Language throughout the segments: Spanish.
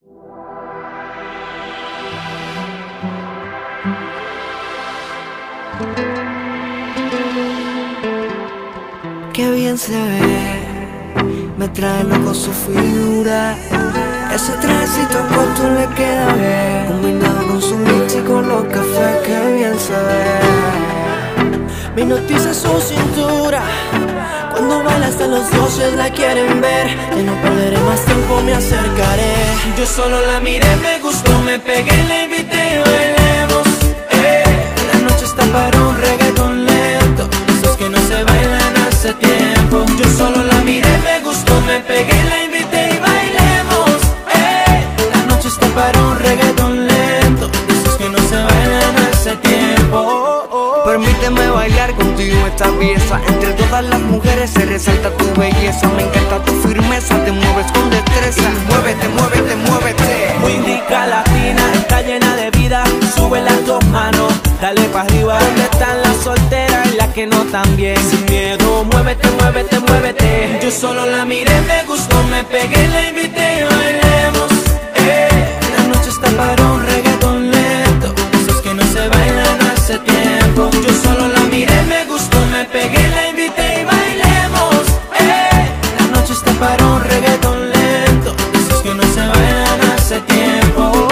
Qué bien se ve, me trae loco su figura. Ese trajecito corto le queda bien, combinado con su leche y con los cafés. Qué bien se ve, me hipnotiza su cintura. Cuando baila hasta los dioses la quieren ver. Y no perderé más tiempo, me acercaré. Yo solo la miré, me gustó, me pegué, la invité y bailemos. La noche está para un reggaetón lento, esos que no se bailan hace tiempo. yo solo la miré, me gustó, me pegué, la invité y bailemos. La noche está para un reggaetón lento, esos que no se bailan hace tiempo. Permíteme bailar contigo esta pieza. Entre todas las mujeres se resalta tu belleza. Me encanta tu firmeza, te mueves con destreza. Muévete, muévete, muévete. Muy rica latina, está llena de vida. Sube las dos manos, dale pa' arriba. ¿Dónde están las solteras y las que no tan bien? Sin miedo, muévete, muévete, muévete. Yo solo la miré, me gustó, me pegué, la invité y bailemos. La noche está para un reggaetón lento, esos que no se bailan hace tiempo. yo solo la miré, me gustó, me pegué, la invité y bailemos. La noche está para un reggaetón lento, esos que no se bailan hace tiempo.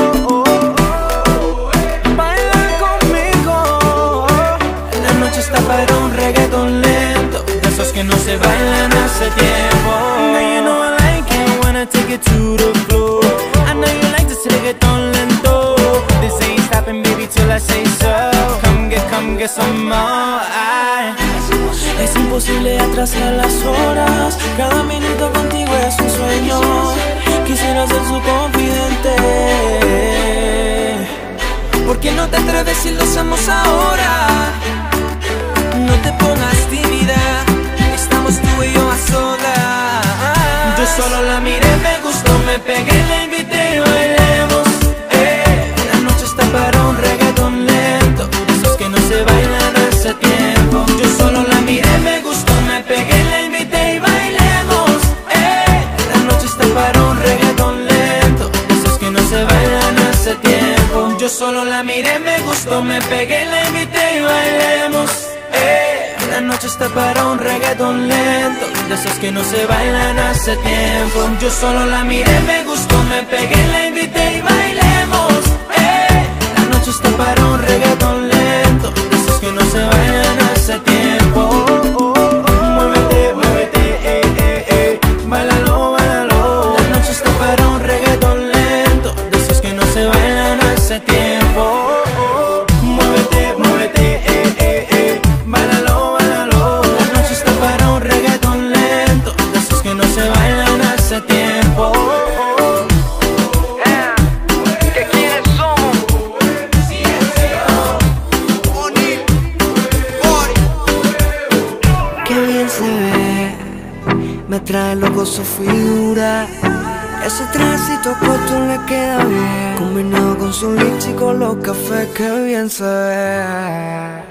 baila conmigo. La noche está para un reggaetón lento, Esos que no se bailan hace tiempo. Now you know I like it when I take it to the floor. I know you like this reggaeton lento. This ain't stopping, baby, till I say so. Come get some more. Es imposible atrasar las horas. Cada minuto contigo es un sueño. Quisiera ser su confidente. ¿Por qué no te atreves si lo hacemos ahora? No te pongas tímida, estamos tú y yo a solas. Yo solo la miré, me gustó, me pegué, la invité y bailemos. La noche está para un reggaetón lento, Esos que no se bailan hace tiempo. yo solo la miré, me gustó, me pegué, la invité y bailemos. La noche está para un reggaetón lento, Esos que no se bailan hace tiempo. yo solo la miré, me gustó, me pegué, la invité y bailemos. La noche está para un reggaetón lento, De esos que no se bailan hace tiempo. yo solo la miré, me gustó, me pegué, la invité y bailemos. La noche está para un reggaetón lento, Esos que no se bailan hace tiempo. muévete, muévete, bailalo, bailalo. La noche está para un reggaetón lento, De esos que no se bailan hace tiempo. muévete, muévete, bailalo, bailalo. La noche está para un reggaetón lento, De esos que no se bailan hace tiempo. ¿Qué quieres somos? Qué bien se ve, me trae loco su figura. Ese trajecito corto le queda bien, combinado con su leche y con los cafés. Qué bien se ve.